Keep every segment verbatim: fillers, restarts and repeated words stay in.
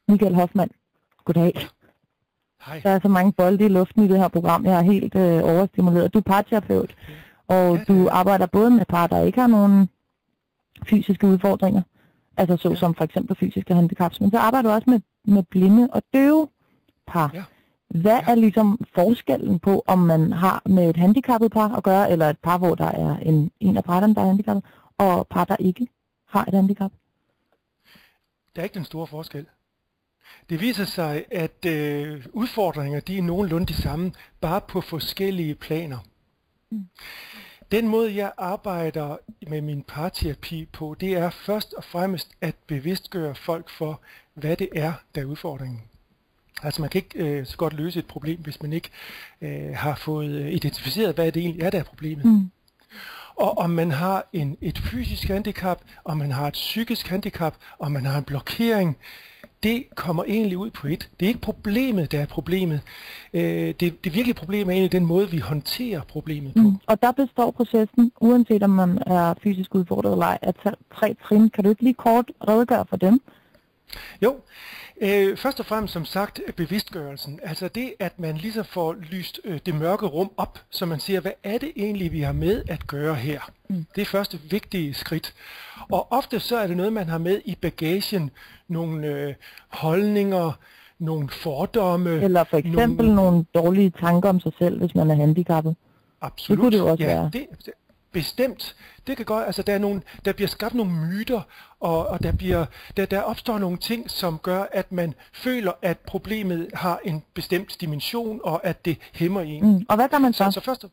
Michael Hoffmann, goddag. Hej. Der er så mange bolde i luften i det her program. Jeg er helt øh, overstimuleret. Du er parterapeut, og Ja, du arbejder både med par, der ikke har nogen fysiske udfordringer, altså så Ja. som for eksempel fysiske handicaps, men så arbejder du også med, med blinde og døve par. Ja. Hvad Ja. er ligesom forskellen på, om man har med et handicappet par at gøre, eller et par, hvor der er en, en af parterne, der er handicappet, og par, der ikke har et handicap? Der er ikke den store forskel. Det viser sig, at øh, udfordringer de er nogenlunde de samme, bare på forskellige planer. Mm. Den måde, jeg arbejder med min parterapi på, det er først og fremmest at bevidstgøre folk for, hvad det er, der er udfordringen. Altså man kan ikke øh, så godt løse et problem, hvis man ikke øh, har fået øh, identificeret, hvad det egentlig er, der er problemet. Mm. Og om man har en, et fysisk handicap, om man har et psykisk handicap, om man har en blokering, det kommer egentlig ud på et. Det er ikke problemet, der er problemet. Øh, det, det virkelige problem er egentlig den måde, vi håndterer problemet på. Mm. Og der består processen, uanset om man er fysisk udfordret eller ej, af tre trin. Kan du ikke lige kort redegøre for dem? Jo, øh, først og fremmest som sagt bevidstgørelsen. Altså det, at man ligesom får lyst øh, det mørke rum op, så man siger, hvad er det egentlig, vi har med at gøre her? Mm. Det er første vigtige skridt. Og ofte så er det noget, man har med i bagagen. Nogle øh, holdninger, nogle fordomme. Eller for eksempel nogle, nogle dårlige tanker om sig selv, hvis man er handicappet. Absolut. Det kunne det jo også ja, være. Det, bestemt. Det kan godt, altså der, er nogle, der bliver skabt nogle myter, og, og der, bliver, der, der opstår nogle ting, som gør, at man føler, at problemet har en bestemt dimension, og at det hæmmer en. Mm. Og hvad gør man så? Så, så først,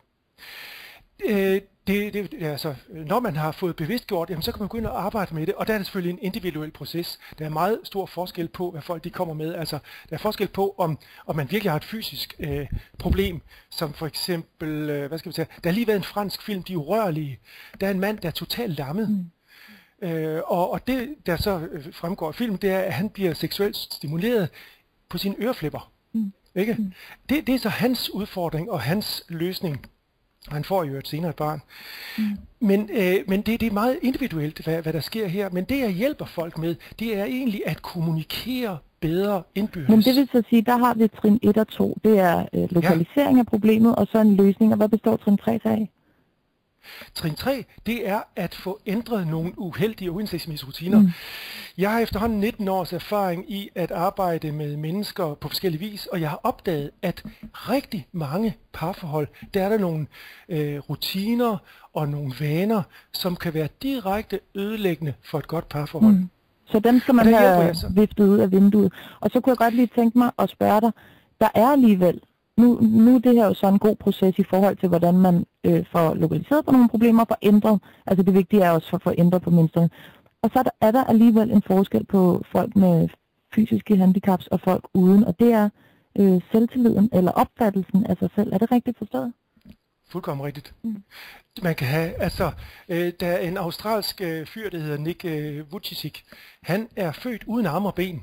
øh, det, det, altså, når man har fået bevidstgjort, jamen, så kan man gå ind og arbejde med det, og der er det selvfølgelig en individuel proces. Der er meget stor forskel på, hvad folk de kommer med. Altså, der er forskel på, om, om man virkelig har et fysisk øh, problem, som for eksempel, øh, hvad skal vi sige, der har lige været en fransk film, De Urørlige. Der er en mand, der er totalt lammet. Mm. Øh, og, og det, der så fremgår af filmen, det er, at han bliver seksuelt stimuleret på sine øreflipper. Mm. Ikke? Mm. Det, det er så hans udfordring og hans løsning. Og han får jo et senere et barn. Mm. Men, øh, men det, det er meget individuelt, hvad, hvad der sker her. Men det, jeg hjælper folk med, det er egentlig at kommunikere bedre indbyrdes. Men det vil så sige, der har vi trin et og to. Det er øh, lokalisering ja. af problemet, og så en løsning. Og hvad består trin tre af? Trin tre, det er at få ændret nogle uheldige og uhensigtsmæssige rutiner. Mm. Jeg har efterhånden nitten års erfaring i at arbejde med mennesker på forskellige vis, og jeg har opdaget, at rigtig mange parforhold, der er der nogle øh, rutiner og nogle vaner, som kan være direkte ødelæggende for et godt parforhold. Mm. Så dem skal man have viftet ud af vinduet. Og så kunne jeg godt lige tænke mig at spørge dig, der er alligevel Nu, nu er det her jo så en god proces i forhold til, hvordan man øh, får lokaliseret på nogle problemer og får ændret. Altså det vigtige er også at få ændret på mønstret. Og så er der, er der alligevel en forskel på folk med fysiske handicaps og folk uden. Og det er øh, selvtilliden eller opfattelsen af sig selv. Er det rigtigt forstået? Fuldkommen rigtigt. Mm. Man kan have, altså, øh, der er en australsk øh, fyr, der hedder Nick øh, Vujicic. Han er født uden arme og ben.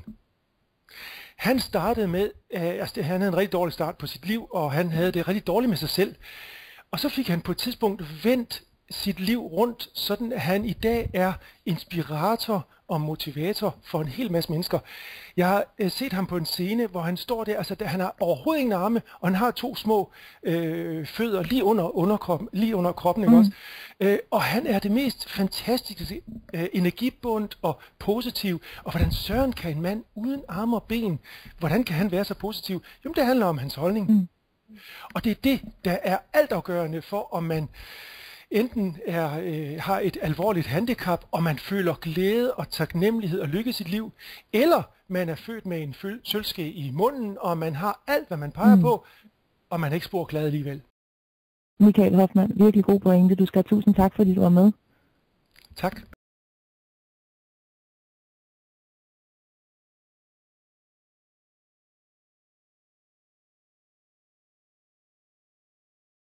Han startede med, øh, altså han havde en rigtig dårlig start på sit liv, og han havde det rigtig dårligt med sig selv. Og så fik han på et tidspunkt vendt sit liv rundt, sådan at han i dag er inspirator og motivator for en hel masse mennesker. Jeg har øh, set ham på en scene, hvor han står der, altså der, han har overhovedet ingen arme, og han har to små øh, fødder lige under, underkroppen, lige under kroppen, ikke mm. også? Øh, og han er det mest fantastiske, øh, energibundt og positiv. Og hvordan søren kan en mand uden arme og ben, hvordan kan han være så positiv? Jamen det handler om hans holdning. Mm. Og det er det, der er altafgørende for, om man enten er, øh, har et alvorligt handicap, og man føler glæde og taknemmelighed og lykke i sit liv, eller man er født med en sølvske i munden, og man har alt, hvad man peger mm. på, og man er ikke spor glad alligevel. Michael Hoffmann, virkelig god pointe. Du skal have tusind tak, fordi du var med. Tak.